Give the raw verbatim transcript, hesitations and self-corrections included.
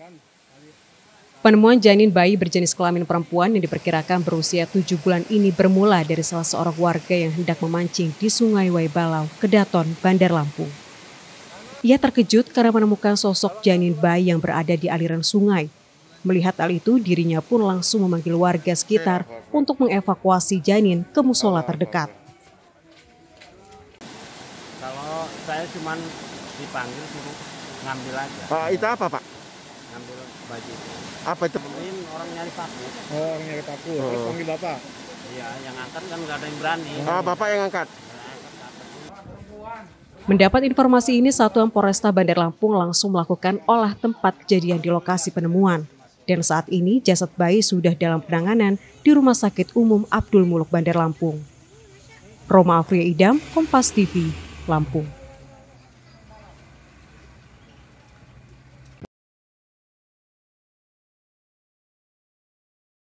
Penemuan janin bayi berjenis kelamin perempuan yang diperkirakan berusia tujuh bulan ini bermula dari salah seorang warga yang hendak memancing di Sungai Waibalau, Kedaton, Bandar Lampung. Ia terkejut karena menemukan sosok janin bayi yang berada di aliran sungai. Melihat hal itu, dirinya pun langsung memanggil warga sekitar untuk mengevakuasi janin ke musola terdekat. Kalau saya cuma dipanggil suruh ngambil aja. Ah, itu apa, Pak? Ngambil baju itu. Apa itu? Ini orang nyari paku. Oh, orang nyari paku. Oh. Terus panggil Bapak. Iya, yang angkat kan nggak ada yang berani. Ah, Bapak yang angkat. Mendapat informasi ini, Satuan Polresta Bandar Lampung langsung melakukan olah tempat kejadian di lokasi penemuan. Dan saat ini jasad bayi sudah dalam penanganan di Rumah Sakit Umum Abdul Muluk Bandar Lampung. Roma Afria Idam, Kompas T V, Lampung.